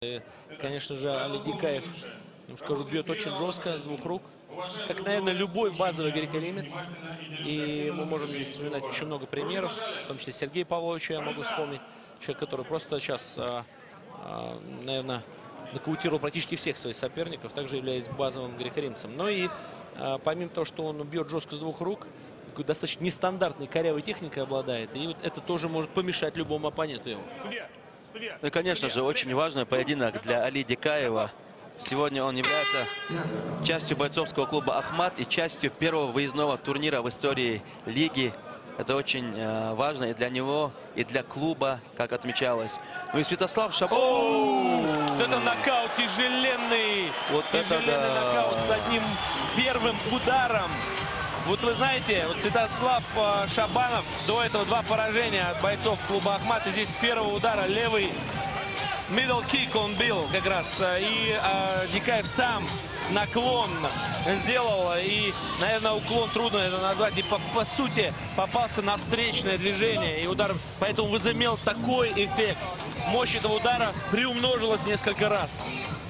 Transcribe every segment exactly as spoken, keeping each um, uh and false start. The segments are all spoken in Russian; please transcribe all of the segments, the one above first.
Конечно же, Али Дикаев, скажу, бьет очень жестко, с двух рук. Как, наверное, любой базовый греко-римец. И мы можем здесь вспоминать очень много примеров, в том числе Сергея Павловича я могу вспомнить. Человек, который просто сейчас, наверное, нокаутировал практически всех своих соперников, также являясь базовым греко-римцем. Но и помимо того, что он бьет жестко с двух рук, такой достаточно нестандартной корявой техникой обладает. И вот это тоже может помешать любому оппоненту его. Ну и, конечно же, очень важный поединок для Али Дикаева. Сегодня он является частью бойцовского клуба «Ахмат» и частью первого выездного турнира в истории лиги. Это очень э, важно и для него, и для клуба, как отмечалось. Ну и Святослав Шабанов. Вот это нокаут тяжеленный. Вот тяжеленный это да. нокаут с одним первым ударом. Вот вы знаете, вот Святослав Шабанов, до этого два поражения от бойцов клуба «Ахмат». И здесь с первого удара левый middle kick он бил как раз. И э, Дикаев сам наклон сделал. И, наверное, уклон трудно это назвать. И по, по сути попался на встречное движение. И удар поэтому возымел такой эффект. Мощь этого удара приумножилась несколько раз.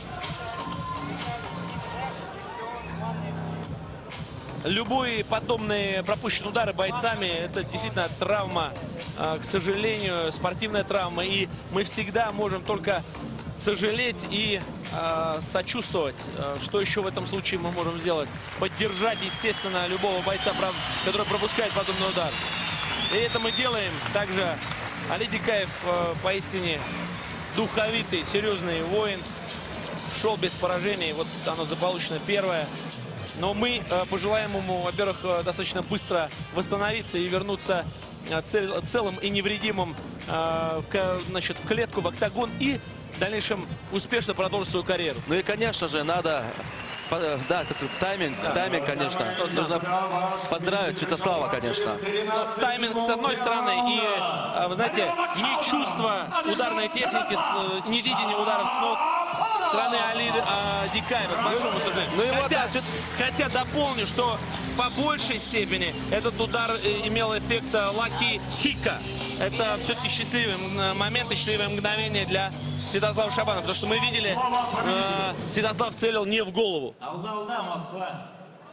Любые подобные пропущенные удары бойцами — это действительно травма, к сожалению, спортивная травма. И мы всегда можем только сожалеть и э, сочувствовать. Что еще в этом случае мы можем сделать? Поддержать, естественно, любого бойца, который пропускает подобный удар. И это мы делаем. Также Али Дикаев э, поистине духовитый, серьезный воин. Шел без поражений. Вот оно заполучено первое. Но мы э, пожелаем ему, во-первых, э, достаточно быстро восстановиться и вернуться э, цел, целым и невредимым э, к, значит, в клетку, в октагон и в дальнейшем успешно продолжить свою карьеру. Ну и, конечно же, надо... Да, это тайминг, да, тайминг, конечно. Нужно поздравить Святослава, конечно. Но тайминг с одной стороны и, вы знаете, не чувство ударной техники, не видение ударов с ног стороны Али а, Дикаева, к большому сожалению. Ну, хотя, вот... хотя дополню, что по большей степени этот удар имел эффект лаки хика. Это все-таки счастливый момент и счастливое мгновение для Святослава Шабанова, потому что мы видели, э, Святослав целил не в голову. Алда-алда, Москва.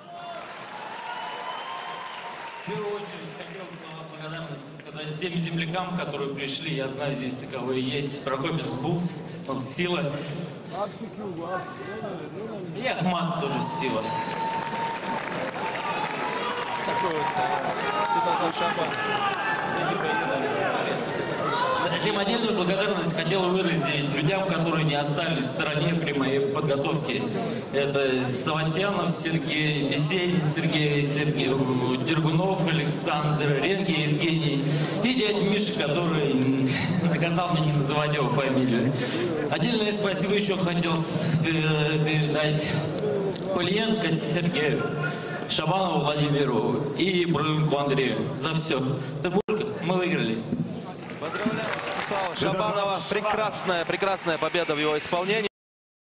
В первую очередь хотел слова благодарности сказать всем землякам, которые пришли. Я знаю, здесь таковые есть. Прокопьевск Букс, он сила. И Ахмат тоже сила. Такой вот Святослав Шабанов. Затем отдельную благодарность хотел выразить людям, которые не остались в стороне при моей подготовке. Это Савастьянов Сергей, Беседин Сергей, Сергей Дергунов Александр, Ренги Евгений и дядя Миша, который наказал меня не называть его фамилию. Отдельное спасибо еще хотел передать Полиенко Сергею, Шабанову Владимиру и Бруинку Андрею за все. Мы выиграли. Поздравляю Святослава Шабанова. Прекрасная, прекрасная победа в его исполнении.